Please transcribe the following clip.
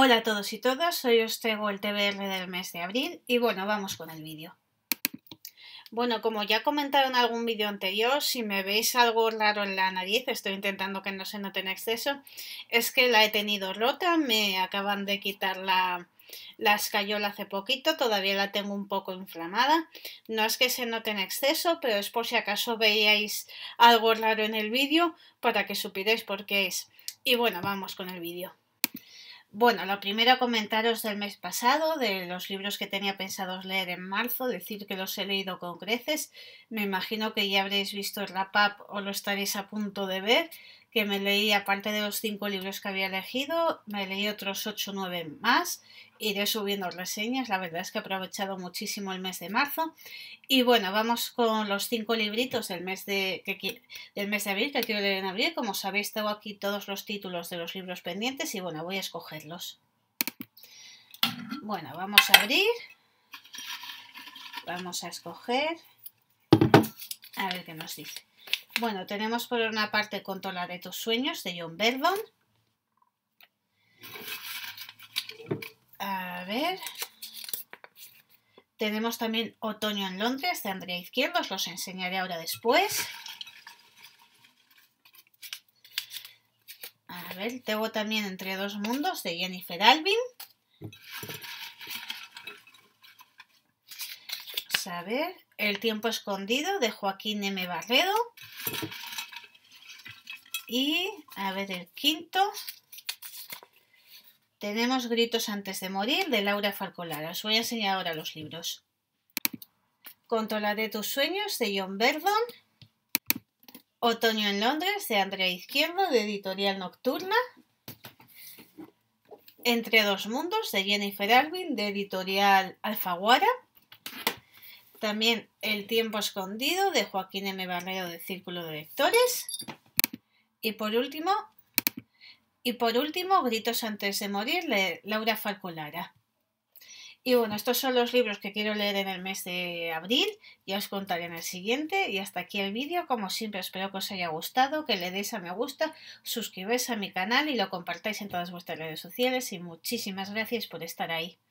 Hola a todos y todas, hoy os traigo el TBR del mes de abril y bueno, vamos con el vídeo. Bueno, como ya comentaron en algún vídeo anterior, si me veis algo raro en la nariz, estoy intentando que no se note en exceso, es que la he tenido rota, me acaban de quitar la escayola hace poquito, todavía la tengo un poco inflamada. No es que se note en exceso, pero es por si acaso veíais algo raro en el vídeo para que supierais por qué es. Y bueno, vamos con el vídeo. Bueno, lo primero comentaros del mes pasado, de los libros que tenía pensados leer en marzo, decir que los he leído con creces. Me imagino que ya habréis visto el wrap-up o lo estaréis a punto de ver, que me leí, aparte de los 5 libros que había elegido, me leí otros 8 o 9 más. Iré subiendo reseñas, la verdad es que he aprovechado muchísimo el mes de marzo. Y bueno, vamos con los 5 libritos del mes de abril que quiero leer en abril. Como sabéis, tengo aquí todos los títulos de los libros pendientes y bueno, voy a escogerlos. Bueno, vamos a abrir. Vamos a escoger. A ver qué nos dice. Bueno, tenemos por una parte Controla de tus sueños de John Verdon. A ver. Tenemos también Otoño en Londres de Andrea Izquierdo, os los enseñaré ahora después. A ver, tengo también Entre dos mundos de Jennifer Alvin. Vamos a ver, El tiempo escondido de Joaquín M. Barredo. Y, a ver, el quinto. Tenemos Gritos antes de morir de Laura Falcolara. Os voy a enseñar ahora los libros. Controlaré tus sueños de John Verdon. Otoño en Londres de Andrea Izquierdo de Editorial Nocturna. Entre dos mundos de Jennifer Alvin de Editorial Alfaguara. También El tiempo escondido de Joaquín M. Barredo de Círculo de Lectores. Y por último, Gritos antes de morir de Laura Falcolara. Y bueno, estos son los libros que quiero leer en el mes de abril. Ya os contaré en el siguiente. Y hasta aquí el vídeo. Como siempre, espero que os haya gustado, que le deis a me gusta, suscribáis a mi canal y lo compartáis en todas vuestras redes sociales. Y muchísimas gracias por estar ahí.